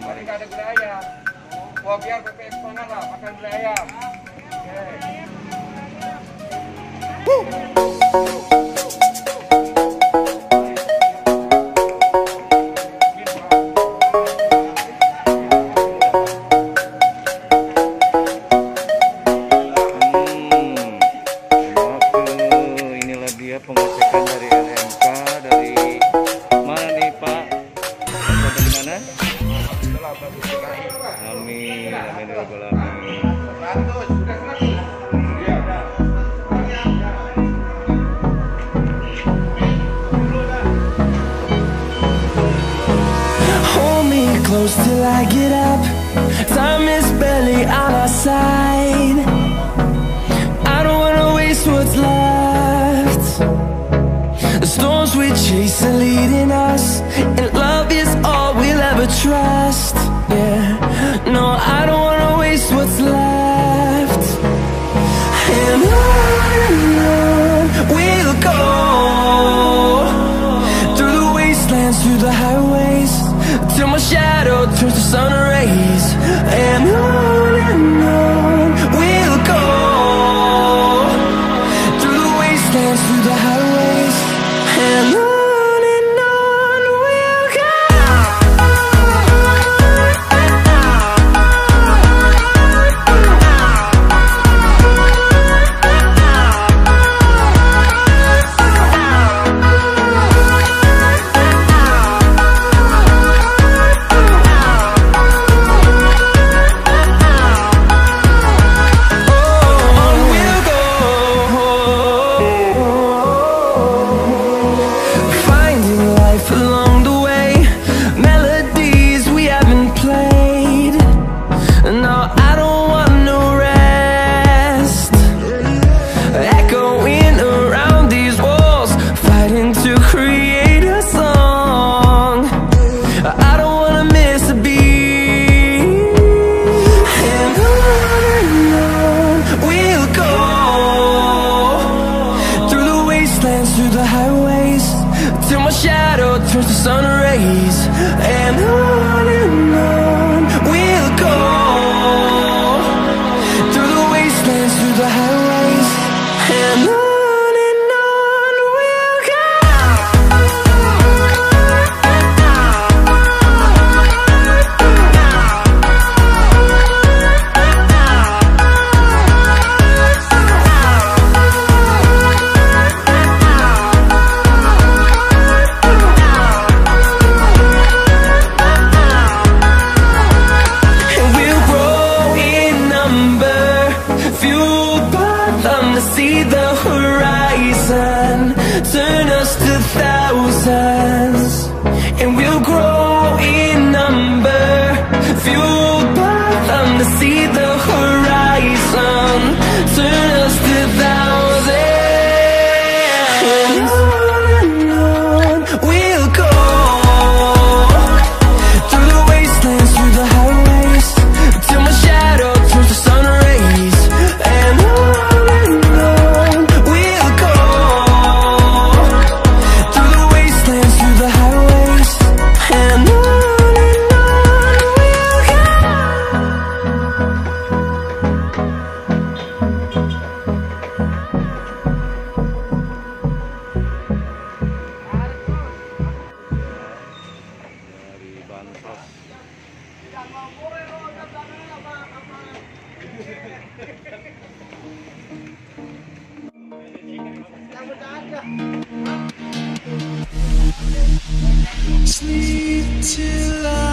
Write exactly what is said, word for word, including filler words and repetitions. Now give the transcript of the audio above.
Hari nggak ada gulai ayam. Wah biar P P M semangat lah makan gulai ayam. Pengecekan dari L M K dari mana nih Pak? Dari mana? Amin, amin ya rabbal alamin. Hold me close till I get up. Time is barely on our side. I don't wanna waste what's left. The storms we chase are leading us, and love is all we'll ever trust. Yeah, no, I don't wanna waste what's left. And on and on we'll go, through the wastelands, through the highways, till my shadow turns to sun rays. And on and on we'll go, through the wastelands, through the highways, and on and on we'll go. On we'll go, finding life along the way, melodies we haven't played. No, I don't want no rest, echoing around these walls, fighting to create a song. I don't wanna miss a beat. And on and on we'll go, through the wastelands, through the highways, till my shadow turns to sun rays. And on and on we'll go, through the wastelands, through the highways, and on and on we'll go. And we'll grow in number, fueled by them to see the horizon, turn us to thousands. And we'll grow in number, fueled by them to see the horizon, turn us to thousands. And on and on we'll go, through the wastelands, through the highways, till my shadow turns to sun rays. And on and on we'll go, through the wastelands, through the highways, and on and on we'll go. Dari Bansos. Sleep till I